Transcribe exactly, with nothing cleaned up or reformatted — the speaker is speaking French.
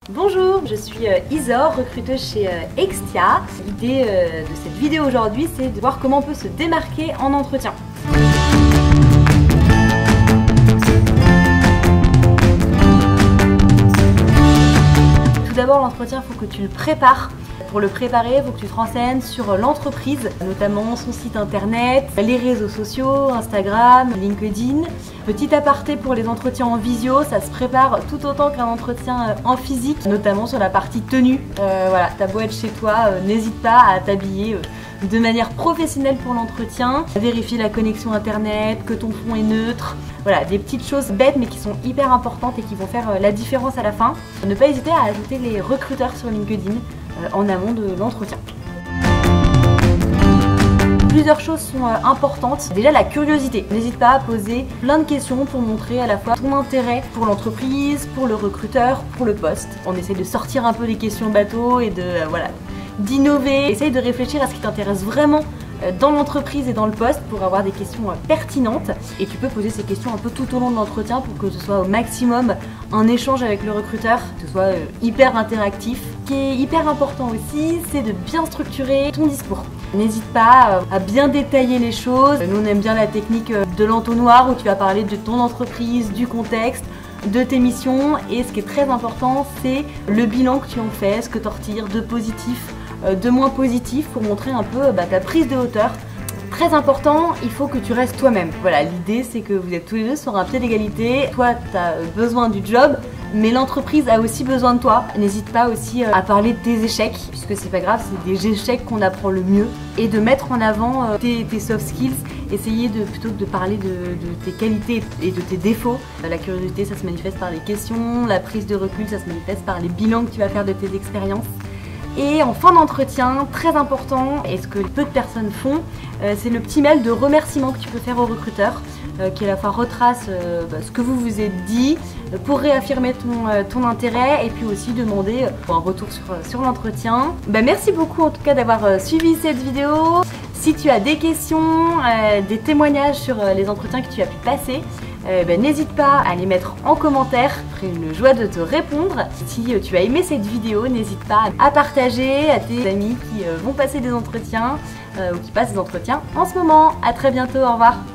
Bonjour, je suis Isor, recruteuse chez Extia. L'idée de cette vidéo aujourd'hui, c'est de voir comment on peut se démarquer en entretien. Tout d'abord, l'entretien, il faut que tu le prépares. Pour le préparer, il faut que tu te renseignes sur l'entreprise, notamment son site internet, les réseaux sociaux, Instagram, LinkedIn. Petit aparté pour les entretiens en visio, ça se prépare tout autant qu'un entretien en physique, notamment sur la partie tenue. Euh, voilà, t'as beau être chez toi, euh, n'hésite pas à t'habiller euh, de manière professionnelle pour l'entretien. Vérifie la connexion internet, que ton fond est neutre. Voilà, des petites choses bêtes mais qui sont hyper importantes et qui vont faire euh, la différence à la fin. Ne pas hésiter à ajouter les recruteurs sur LinkedIn euh, en amont de l'entretien. Plusieurs choses sont euh, importantes. Déjà la curiosité. N'hésite pas à poser plein de questions pour montrer à la fois ton intérêt pour l'entreprise, pour le recruteur, pour le poste. On essaie de sortir un peu des questions bateau et de euh, voilà, d'innover. Essaye de réfléchir à ce qui t'intéresse vraiment euh, dans l'entreprise et dans le poste pour avoir des questions euh, pertinentes. Et tu peux poser ces questions un peu tout au long de l'entretien pour que ce soit au maximum un échange avec le recruteur, que ce soit euh, hyper interactif. Ce qui est hyper important aussi, c'est de bien structurer ton discours. N'hésite pas à bien détailler les choses. Nous, on aime bien la technique de l'entonnoir où tu vas parler de ton entreprise, du contexte, de tes missions. Et ce qui est très important, c'est le bilan que tu en fais, ce que tu en retires de positif, de moins positif, pour montrer un peu bah, ta prise de hauteur. Très important, il faut que tu restes toi-même. Voilà, l'idée, c'est que vous êtes tous les deux sur un pied d'égalité. Toi, tu as besoin du job, mais l'entreprise a aussi besoin de toi. N'hésite pas aussi à parler de tes échecs, puisque c'est pas grave, c'est des échecs qu'on apprend le mieux. Et de mettre en avant tes, tes soft skills, essayer de, plutôt que de parler de, de tes qualités et de tes défauts. La curiosité, ça se manifeste par les questions, la prise de recul, ça se manifeste par les bilans que tu vas faire de tes expériences. Et en fin d'entretien, très important, et ce que peu de personnes font, euh, c'est le petit mail de remerciement que tu peux faire au recruteur, euh, qui à la fois retrace euh, bah, ce que vous vous êtes dit, euh, pour réaffirmer ton, euh, ton intérêt, et puis aussi demander euh, un retour sur, sur l'entretien. Bah, merci beaucoup en tout cas d'avoir euh, suivi cette vidéo. Si tu as des questions, euh, des témoignages sur euh, les entretiens que tu as pu passer, Euh, ben, n'hésite pas à les mettre en commentaire, je ferai une joie de te répondre. Si euh, tu as aimé cette vidéo, n'hésite pas à partager à tes amis qui euh, vont passer des entretiens euh, ou qui passent des entretiens en ce moment. À très bientôt, au revoir.